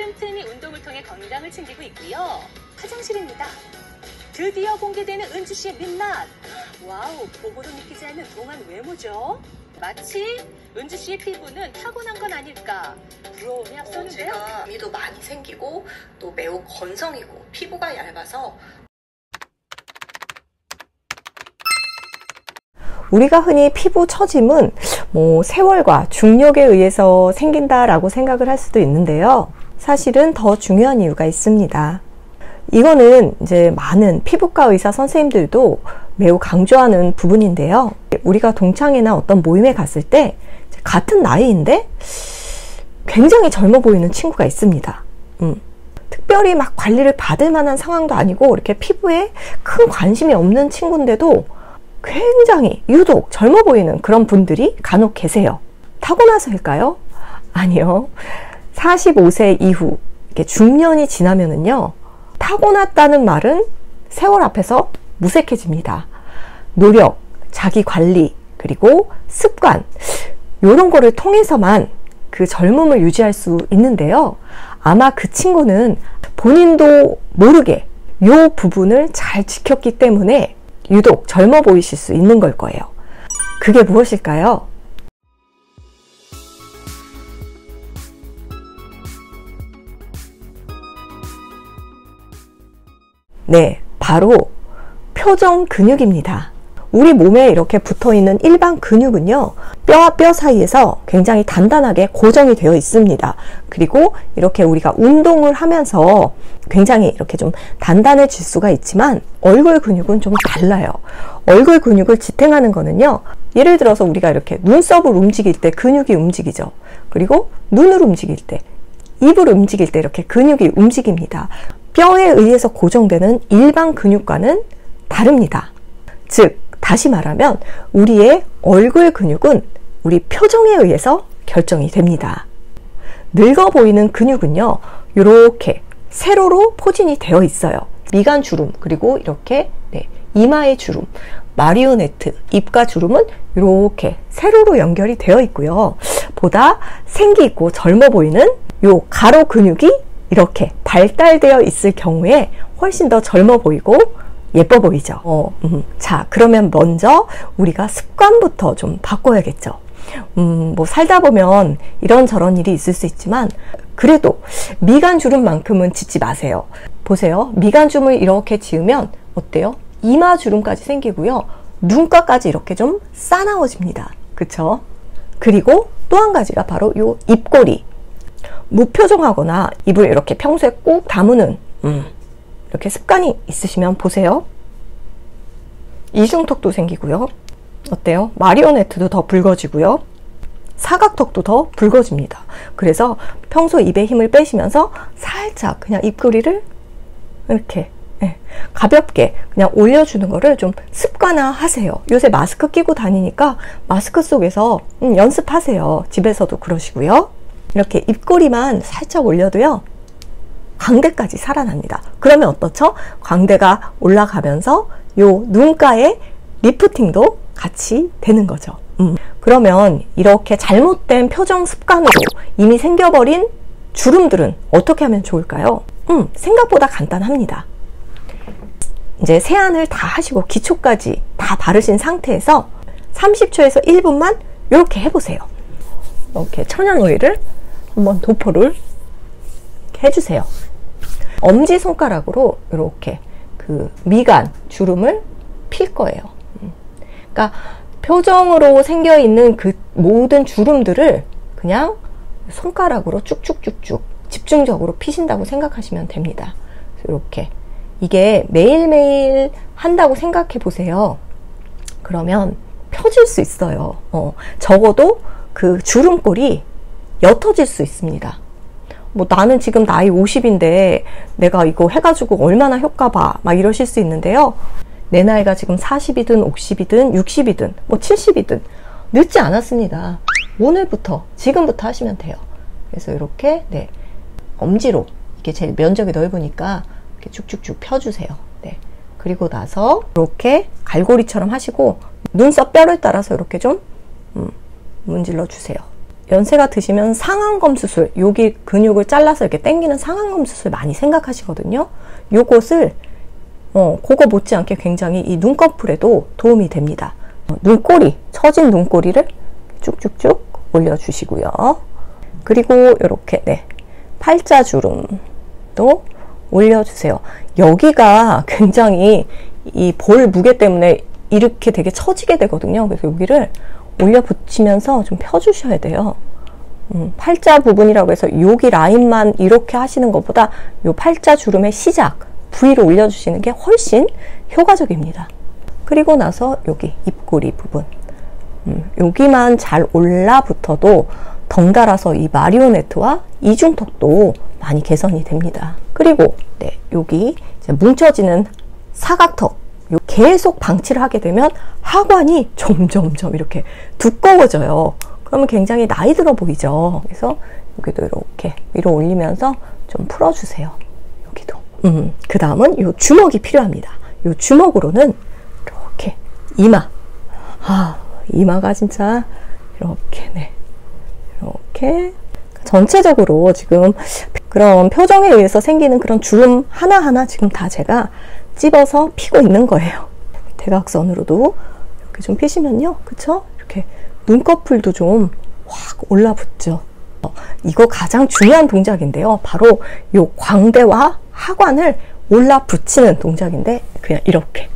틈틈이 운동을 통해 건강을 챙기고 있고요. 화장실입니다. 드디어 공개되는 은주 씨의 민낯. 와우, 보고도 믿기지 않는 동안 외모죠. 마치 은주 씨의 피부는 타고난 건 아닐까 부러움이 앞서는데요. 제가 미도 많이 생기고 또 매우 건성이고 피부가 얇아서 우리가 흔히 피부 처짐은 세월과 중력에 의해서 생긴다라고 생각을 할 수도 있는데요. 사실은 더 중요한 이유가 있습니다. 이거는 이제 많은 피부과 의사 선생님들도 매우 강조하는 부분인데요. 우리가 동창회나 어떤 모임에 갔을 때 같은 나이인데 굉장히 젊어 보이는 친구가 있습니다. 특별히 막 관리를 받을 만한 상황도 아니고 이렇게 피부에 큰 관심이 없는 친구인데도 굉장히 유독 젊어 보이는 그런 분들이 간혹 계세요. 타고나서일까요? 아니요. 45세 이후 이렇게 중년이 지나면은요, 타고났다는 말은 세월 앞에서 무색해집니다. 노력, 자기 관리, 그리고 습관, 이런 거를 통해서만 그 젊음을 유지할 수 있는데요. 아마 그 친구는 본인도 모르게 이 부분을 잘 지켰기 때문에 유독 젊어 보이실 수 있는 걸 거예요. 그게 무엇일까요? 네, 바로 표정 근육입니다. 우리 몸에 이렇게 붙어있는 일반 근육은요, 뼈와 뼈 사이에서 굉장히 단단하게 고정이 되어 있습니다. 그리고 이렇게 우리가 운동을 하면서 굉장히 이렇게 좀 단단해질 수가 있지만 얼굴 근육은 좀 달라요. 얼굴 근육을 지탱하는 거는요, 예를 들어서 우리가 이렇게 눈썹을 움직일 때 근육이 움직이죠. 그리고 눈을 움직일 때, 입을 움직일 때 이렇게 근육이 움직입니다. 뼈에 의해서 고정되는 일반 근육과는 다릅니다. 즉, 다시 말하면 우리의 얼굴 근육은 우리 표정에 의해서 결정이 됩니다. 늙어 보이는 근육은요, 이렇게 세로로 포진이 되어 있어요. 미간 주름, 그리고 이렇게 이마의 주름, 마리오네트, 입가 주름은 이렇게 세로로 연결이 되어 있고요. 보다 생기 있고 젊어 보이는 요 가로 근육이 이렇게 발달되어 있을 경우에 훨씬 더 젊어 보이고 예뻐 보이죠. 자, 그러면 먼저 우리가 습관부터 좀 바꿔야겠죠. 살다 보면 이런저런 일이 있을 수 있지만 그래도 미간 주름만큼은 짓지 마세요. 보세요. 미간 주름을 이렇게 지으면 어때요? 이마 주름까지 생기고요. 눈가까지 이렇게 좀 싸나워집니다. 그쵸? 그리고 또 한 가지가 바로 요 입꼬리. 무표정하거나 입을 이렇게 평소에 꾹 다무는 이렇게 습관이 있으시면 보세요. 이중턱도 생기고요. 어때요? 마리오네트도 더 붉어지고요. 사각턱도 더 붉어집니다. 그래서 평소 입에 힘을 빼시면서 살짝 그냥 입꼬리를 이렇게 가볍게 그냥 올려주는 거를 좀 습관화 하세요. 요새 마스크 끼고 다니니까 마스크 속에서 연습하세요. 집에서도 그러시고요. 이렇게 입꼬리만 살짝 올려도요, 광대까지 살아납니다. 그러면 어떻죠? 광대가 올라가면서 요 눈가에 리프팅도 같이 되는 거죠. 그러면 이렇게 잘못된 표정 습관으로 이미 생겨버린 주름들은 어떻게 하면 좋을까요? 생각보다 간단합니다. 이제 세안을 다 하시고 기초까지 다 바르신 상태에서 30초에서 1분만 이렇게 해보세요. 이렇게 천연 오일을 한번 도포를 해주세요. 엄지손가락으로 이렇게 그 미간 주름을 필 거예요. 그러니까 표정으로 생겨 있는 그 모든 주름들을 그냥 손가락으로 쭉쭉쭉쭉 집중적으로 피신다고 생각하시면 됩니다. 이렇게 이게 매일매일 한다고 생각해 보세요. 그러면 펴질 수 있어요. 적어도 그 주름골이 옅어질 수 있습니다. 나는 지금 나이 50인데 내가 이거 해가지고 얼마나 효과 봐 막 이러실 수 있는데요. 내 나이가 지금 40이든 50이든 60이든 70이든 늦지 않았습니다. 오늘부터 지금부터 하시면 돼요. 그래서 이렇게 엄지로, 이게 제일 면적이 넓으니까 이렇게 쭉쭉쭉 펴주세요. 그리고 나서 이렇게 갈고리처럼 하시고 눈썹 뼈를 따라서 이렇게 좀 문질러 주세요. 연세가 드시면 상안검 수술, 여기 근육을 잘라서 이렇게 당기는 상안검 수술 많이 생각하시거든요. 요것을 그거 못지않게 굉장히 이 눈꺼풀에도 도움이 됩니다. 눈꼬리, 처진 눈꼬리를 쭉쭉쭉 올려주시고요. 그리고 이렇게 팔자주름도 올려주세요. 여기가 굉장히 이 볼 무게 때문에 이렇게 되게 처지게 되거든요. 그래서 여기를 올려 붙이면서 좀 펴주셔야 돼요. 팔자 부분이라고 해서 여기 라인만 이렇게 하시는 것보다 요 팔자 주름의 시작 부위를 올려주시는 게 훨씬 효과적입니다. 그리고 나서 여기 입꼬리 부분, 여기만 잘 올라붙어도 덩달아서 이 마리오네트와 이중턱도 많이 개선이 됩니다. 그리고 여기 이제 뭉쳐지는 사각턱, 계속 방치를 하게 되면 하관이 점점점 이렇게 두꺼워져요. 그러면 굉장히 나이 들어 보이죠. 그래서 여기도 이렇게 위로 올리면서 좀 풀어주세요. 여기도. 그 다음은 요 주먹이 필요합니다. 요 주먹으로는 이렇게 이마. 이마가 진짜 이렇게, 이렇게. 전체적으로 지금 그런 표정에 의해서 생기는 그런 주름 하나하나 지금 다 제가 찝어서 피고 있는 거예요. 대각선으로도 이렇게 좀 피시면요. 그쵸? 이렇게 눈꺼풀도 좀 확 올라붙죠. 이거 가장 중요한 동작인데요. 바로 요 광대와 하관을 올라붙이는 동작인데 그냥 이렇게.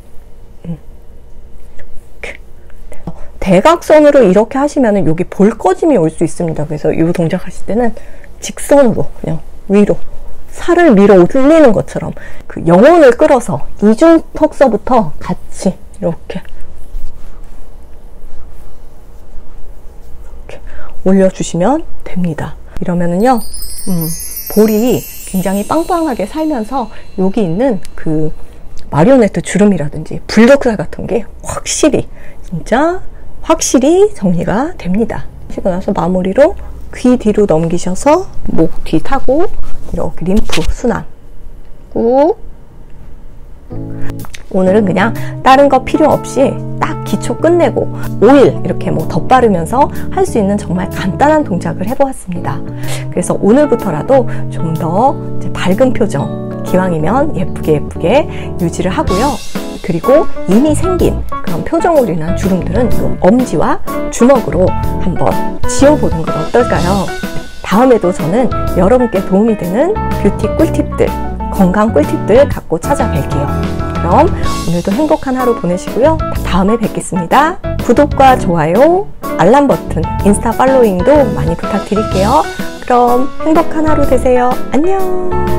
이렇게. 대각선으로 이렇게 하시면은 여기 볼 꺼짐이 올 수 있습니다. 그래서 이 동작 하실 때는 직선으로 그냥 위로 살을 밀어 올리는 것처럼 그 영혼을 끌어서 이중턱서부터 같이 이렇게 올려주시면 됩니다. 이러면은요, 볼이 굉장히 빵빵하게 살면서 여기 있는 그 마리오네트 주름이라든지 불독살 같은 게 확실히 정리가 됩니다. 하시고 나서 마무리로 귀 뒤로 넘기셔서 목 뒤 타고 이렇게 림프 순환 꾹. 오늘은 그냥 다른 거 필요 없이 딱 기초 끝내고 오일 이렇게 덧바르면서 할 수 있는 정말 간단한 동작을 해보았습니다. 그래서 오늘부터라도 좀 더 밝은 표정, 기왕이면 예쁘게 유지를 하고요. 그리고 이미 생긴 그런 표정으로 인한 주름들은 요 엄지와 주먹으로 한번 지워보는 건 어떨까요? 다음에도 저는 여러분께 도움이 되는 뷰티 꿀팁들, 건강 꿀팁들 갖고 찾아뵐게요. 그럼 오늘도 행복한 하루 보내시고요. 다음에 뵙겠습니다. 구독과 좋아요, 알람 버튼, 인스타 팔로잉도 많이 부탁드릴게요. 그럼 행복한 하루 되세요. 안녕.